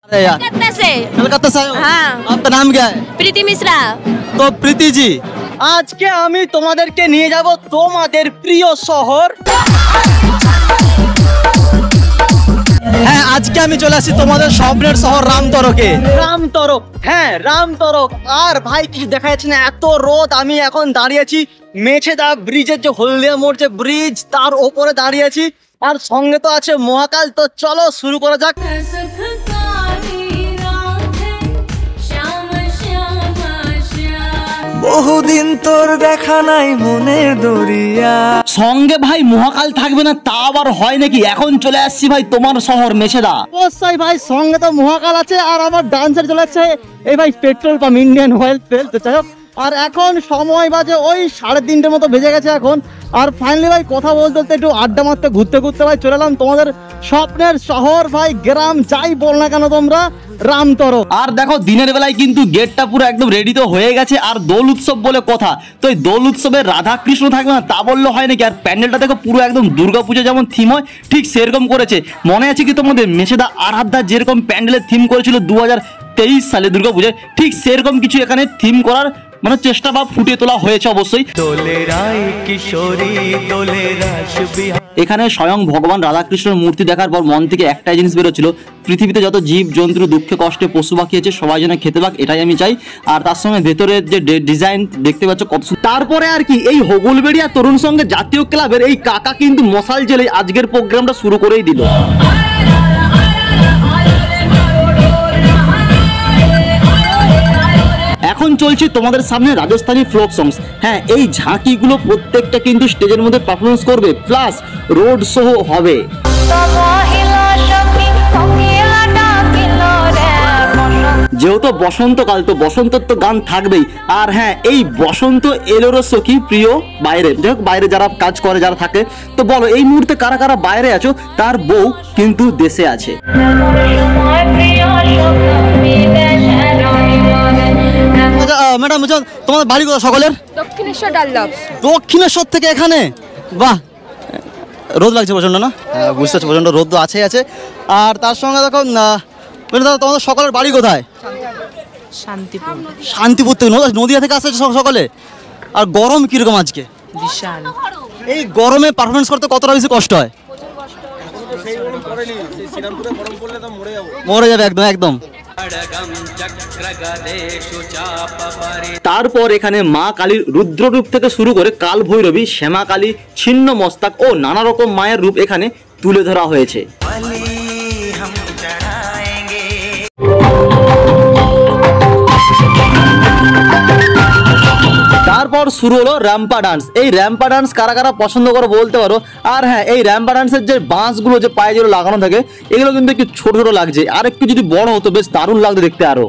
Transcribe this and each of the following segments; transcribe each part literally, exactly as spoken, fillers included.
अरे यार कलकत्ता से। कलकत्ता से आए हो? हाँ। आपका नाम क्या है? प्रीति मिश्रा। তো প্রীতিজি, আজকে আমি তোমাদেরকে নিয়ে যাব তোমাদের প্রিয় শহর। হ্যাঁ, আজকে আমি চলে আসছি তোমাদের স্বপ্নের শহর রামতরকে। রামতরক, হ্যাঁ রামতরক। আর ভাই কিছু দেখা যাচ্ছে না, এত রোদ। আমি এখন দাঁড়িয়েছি মেছেদা ব্রিজের যে হলদিয়া মোড় যে ব্রিজ, তার ওপরে দাঁড়িয়েছি। আর সঙ্গে তো আছে মহাকাল। তো চলো শুরু করা যাক। বহুদিন তোর দেখা নাই মনের দরিয়া। সঙ্গে ভাই মহাকাল থাকবে না তা আবার হয় নাকি? এখন চলে আসছি ভাই তোমার শহর মেছেদা। অবশ্যই ভাই, সঙ্গে তো মহাকাল আছে। আর আমার ডান্সার চলে যাচ্ছে এই ভাই পেট্রোল পাম্প, ইন্ডিয়ান অয়েল তেল। তো যাই হোক, আর এখন সময় বাজে ওই সাড়ে তিনটের মতো বেজে গেছে এখন। আর ফাইনালি ভাই কথা বলতে বলতে একটু আড্ডা মারতে ঘুরতে ঘুরতে ভাই চলে এলাম তোমাদের স্বপ্নের শহর ভাই, গ্রাম যাই বল না কেন তোমরা, রামতরক। আর দেখো দিনের বেলায় কিন্তু গেটটা পুরো একদম রেডি তো হয়ে গেছে। আর দোল উৎসব বলে কথা, তো এই দোল উৎসবে রাধা কৃষ্ণ থাকবে না তা বললে হয় নাকি? আর প্যান্ডেলটা দেখো পুরো একদম দুর্গাপুজো যেমন থিম হয় ঠিক সেরকম করেছে। মনে আছে কি তোমাদের মেছেদা আরাধ্যা যেরকম প্যান্ডেলের থিম করেছিল দু হাজার তেইশ সালে দুর্গাপুজোয়, ঠিক সেরকম কিছু এখানে থিম করার মানে চেষ্টা বা ফুটিয়ে তোলা হয়েছে অবশ্যই। এখানে স্বয়ং ভগবান রাধাকৃষ্ণের মূর্তি দেখার পর মন থেকে একটাই জিনিস বেরোচ্ছিল, পৃথিবীতে যত জীব জন্তু দুঃখে কষ্টে পশু পাখি আছে সবাই যেন খেতে পাক, এটাই আমি চাই। আর তার সঙ্গে ভেতরের যে ডিজাইন দেখতে পাচ্ছ কত। তারপরে আর কি এই হগুলবেড়িয়া তরুণ সঙ্গে জাতীয় ক্লাবের এই কাকা কিন্তু মশাল জেলে আজকের প্রোগ্রামটা শুরু করেই দিল। এখন চলছে তোমাদের সামনে রাজস্থানী ফোক সংস। হ্যাঁ, এই ঝাঁকিগুলো প্রত্যেকটা কিন্তু স্টেজের মধ্যে পারফরমেন্স করবে, প্লাস রোড শো হবে। যেহেতু বসন্তকাল, তো বসন্তর তো গান থাকবেই। আর হ্যাঁ, এই বসন্ত এলোরও সখী প্রিয় বাইরে, যাই হোক বাইরে যারা কাজ করে যারা থাকে, তো বলো এই মুহূর্তে কারা কারা বাইরে আছো, তার বউ কিন্তু দেশে আছে। ম্যাডাম তোমাদের বাড়ি কোথায় সকলের? দক্ষিণেশ্বর ডাল্লভ। দক্ষিণেশ্বর থেকে এখানে, বাহ। রোদ লাগছে প্রচন্ড না? হ্যাঁ বুঝতে পারছি, প্রচন্ড রোদ তো আছেই আছে। আর তার সঙ্গে দেখো তোমাদের সকলের বাড়ি কোথায়? শান্তিপুর। শান্তিপুর থেকে, নদিয়া থেকে আসছে সকলে। আর গরম কিরকম আজকে? বিশাল। এই গরমে পারফরমেন্স করতে কতটা বেশি কষ্ট হয়? মরে যাবে একদম একদম। তারপর এখানে মা কালীর রুদ্ররূপ থেকে শুরু করে কাল ভৈরবী, শ্যামা কালী, ছিন্ন মস্তক ও নানা রকম মায়ের রূপ এখানে তুলে ধরা হয়েছে। তারপর শুরু হলো র্যাম্পা ডান্স। এই র্যাম্পা ডান্স কারা কারা পছন্দ করে বলতে পারো। আর হ্যাঁ, এই র্যাম্পা ডান্সের যে বাঁশগুলো যে পায়ে যেগুলো লাগানো থাকে এগুলো কিন্তু একটু ছোট ছোট লাগছে, আর একটু যদি বড় হতো বেশ দারুণ লাগতো দেখতে আরো।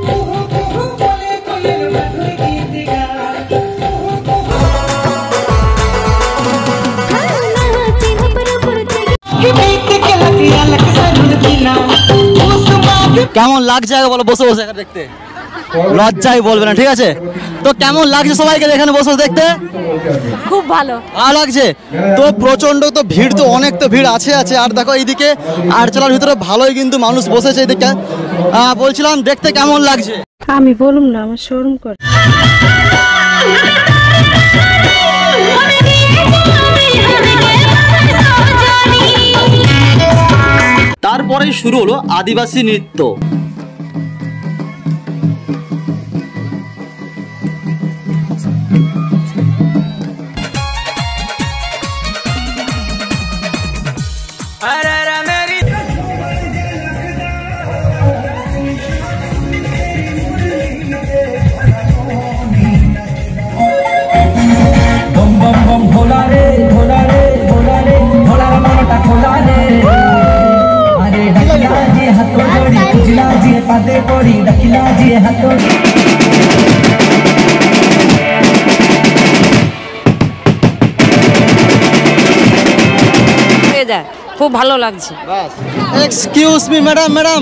কেমন লাগছে বলো বসে বসে দেখতে? লজ্জাই বলবে না, ঠিক আছে? তো কেমন লাগছে সবাইকে এখানে বসে দেখতে? খুব ভালো। ভালো লাগছে তো, প্রচন্ড তো ভিড়, তো অনেক তো ভিড় আছে আছে। আর দেখো এইদিকে আরচলার ভিতরে ভালোই কিন্তু মানুষ বসেছে এইদিকে। বলছিলাম দেখতে কেমন লাগছে? আমি বলুম না, আমার শরম করে। তারপরে শুরু হলো আদিবাসী নৃত্য। খুব ভালো লাগছে। एक्सक्यूज मी मैडम, मैडम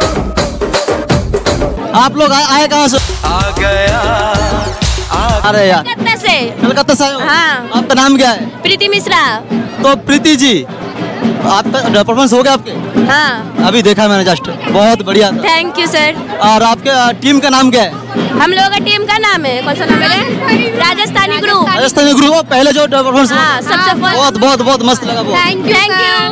आप लोग आए, आए कहाँ से? आ गया। अरे यार कलकत्ता से। कलकत्ता से आए हो? हाँ। आपका नाम क्या है? प्रीति मिश्रा। तो प्रीति जी, आपका परफॉर्मेंस हो गया आपके? हाँ अभी देखा मैंने जस्ट, बहुत बढ़िया था। Thank you sir. और आपके आ, टीम का नाम क्या है? हम लोगों का टीम का नाम है, कौन सा नाम है? राजस्थानी ग्रुप। राजस्थानी ग्रुप। पहले जो परफॉर्मेंस हाँ सबसे फर्स्ट। बहुत बहुत बहुत मस्त लगा वो। Thank you thank you.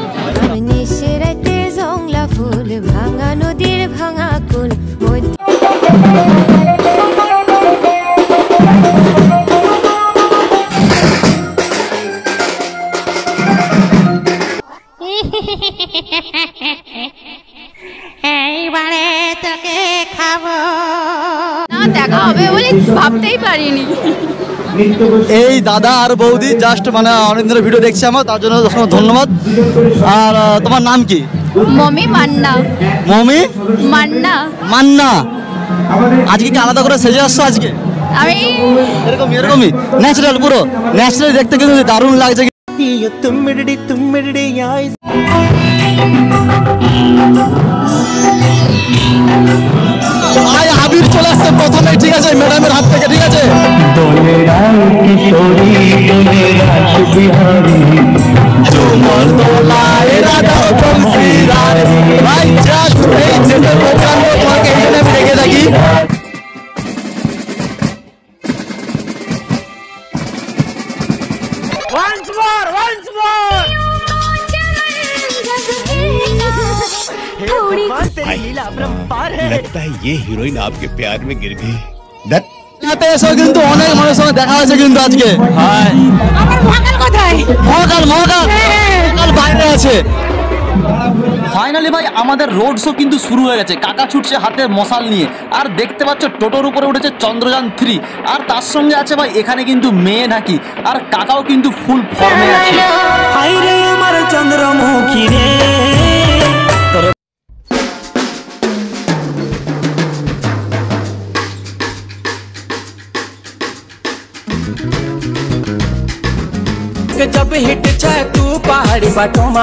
এইবারে তোকে খাবো না দেখা হবে বলে ভাবতেই পারিনি। এই দাদা আর বৌদি জাস্ট মানে অনেক দিনের ভিডিও দেখছি আমার, তার জন্য অসংখ্য ধন্যবাদ। আর আহ, তোমার নাম কি? মমি মান্না। মমি মান্না। মান্না। আজকে কি আলাদা করে সেজে আসছো আজকে? আমি এরকম এরকমই ন্যাচারাল, পুরো ন্যাচারাল দেখতে কিন্তু দারুণ লাগছে। তুমিড়ি তুমিড়ি আইস ভাই আবির চলে আসছে প্রথমে, ঠিক আছে, ম্যাডামের হাত থেকে, ঠিক আছে। ভাই জাস্ট এই যেটা প্রোগ্রাম তোমাকে এখানে আমি রেখে থাকি। लगता है ये हीरोइन आपके प्यार में गिर गई। রাতে এসেও কিন্তু অনেক মানুষের সঙ্গে দেখা হয়েছে কিন্তু আজকে। মহাকাল মহাকাল মহাকাল বাইরে আছে। ফাইনালি ভাই আমাদের রোড শো কিন্তু শুরু হয়ে গেছে। কাকা ছুটছে হাতে মশাল নিয়ে, আর দেখতে পাচ্ছ টোটোর উপরে উঠেছে চন্দ্রযান থ্রি, আর তার সঙ্গে আছে ভাই এখানে কিন্তু মেয়ে নাকি, আর কাকাও কিন্তু ফুল ফর্মে আছে। হাই রে আমার চন্দ্রমুখী রে जब हिट छे तू पहाड़ी बाटों में।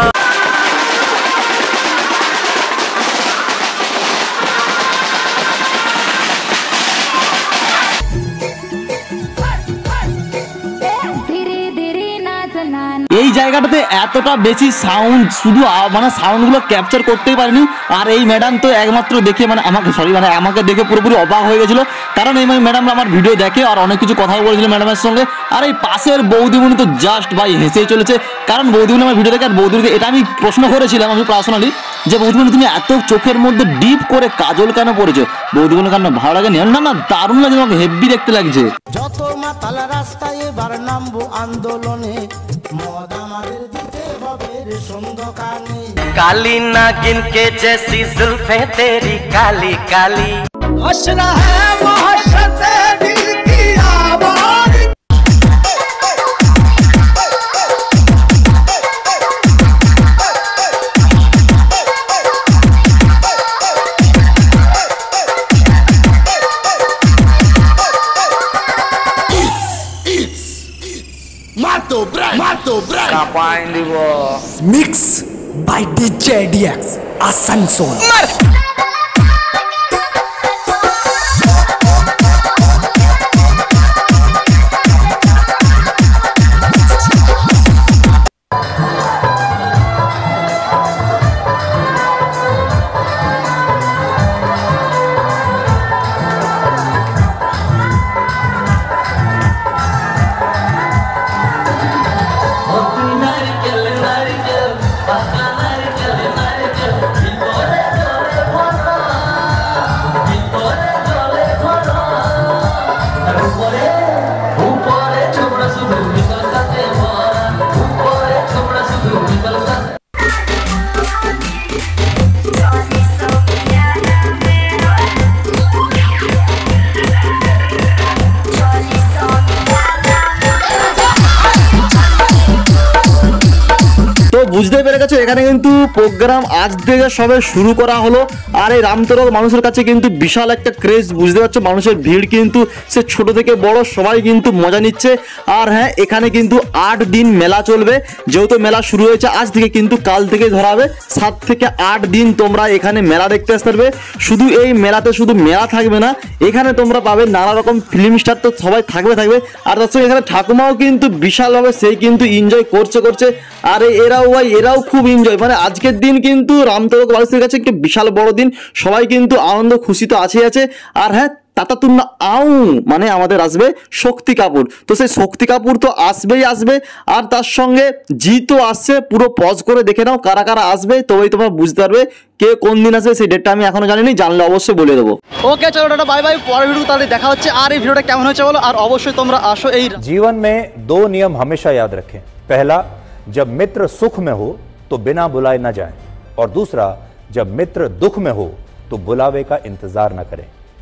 এই জায়গাটাতে এতটা বেশি সাউন্ড, শুধু আ- মানে সাউন্ডগুলো ক্যাপচার করতেই পারিনি। আর এই ম্যাডাম তো একমাত্র দেখে মানে আমাকে সরি মানে আমাকে দেখে পুরোপুরি অবাক হয়ে গেছিলো, কারণ এই ম্যাডাম আমার ভিডিও দেখে আর অনেক কিছু কথা বলেছিল ম্যাডামের সঙ্গে। আর এই পাশের বৌদিমণি তো জাস্ট ভাই হেসেই চলেছে, কারণ বৌদিমণি আমার ভিডিও দেখে। আর বৌদিমণিকে এটা আমি প্রশ্ন করেছিলাম আমি পার্সোনালি, যে বৌদিমণি তুমি এত চোখের মধ্যে ডিপ করে কাজল কেন পড়েছো? বৌদিমণি কেন ভালো লাগে? না না দারুণ লাগে, আমাকে হেভি দেখতে লাগছে। যত মাতাল রাস্তায় এবার নামবো আন্দোলনে, মদ আমাদের দিতে হবে রে সন্ধ্যকানে। কালি নাগিন কে জैसी जुल्फे तेरी काली काली हौसला है मोहब्बत दिल की आवाज़। Mato Brand, Mato Brand. Mix by D J D X Asansol. বুঝতে পেরে গেছো এখানে কিন্তু প্রোগ্রাম আজ থেকে সবে শুরু করা হলো। আর এই রামতরক মানুষের কাছে কিন্তু বিশাল একটা ক্রেজ, বুঝতে পারছো, মানুষের ভিড় কিন্তু সে ছোট থেকে বড় সবাই কিন্তু মজা নিচ্ছে। আর হ্যাঁ এখানে কিন্তু আট দিন মেলা চলবে, যেহেতু মেলা শুরু হয়েছে আজ থেকে, কিন্তু কাল থেকে ধরা হবে। সাত থেকে আট দিন তোমরা এখানে মেলা দেখতে আসতে পারবে। শুধু এই মেলাতে শুধু মেলা থাকবে না, এখানে তোমরা পাবে নানা রকম ফিল্ম স্টার, তো সবাই থাকবে থাকবে আর তার সঙ্গে এখানে ঠাকুমাও কিন্তু বিশালভাবে সেই কিন্তু এনজয় করছে করছে। আর এরাও ভাই এরাও খুব এনজয়, মানে আজকের দিন কিন্তু রামতরক বাড়ির কাছে একটা বিশাল বড় দিন, সবাই কিন্তু আনন্দ খুশি তো আছে আছে। আর হ্যাঁ তাতাতুন্না আউ মানে আমাদের আসবে শক্তি কাপুর, তো সেই শক্তি কাপুর তো আসবেই আসবে, আর তার সঙ্গে জিতও আসছে। পুরো পজ করে দেখে নাও কারা কারা আসবে, তবেই তোমরা বুঝতে পারবে কে কোন দিন আসবে। সেই ডেটটা আমি এখনো জানিনি, জানলে অবশ্যই বলে দেবো। ওকে চলো টাটা বাই বাই, পরের ভিডিও তাহলে দেখা হচ্ছে। আর এই ভিডিওটা কেমন হয়েছে বলো, আর অবশ্যই তোমরা আসো। এই जीवन में दो नियम हमेशा याद रखें। पहला, जब मित्र सुख में हो तो बिना बुलाए न जाएं, और दूसरा, जब मित्र दुख में हो तो बुलावे का इंतजार न करें।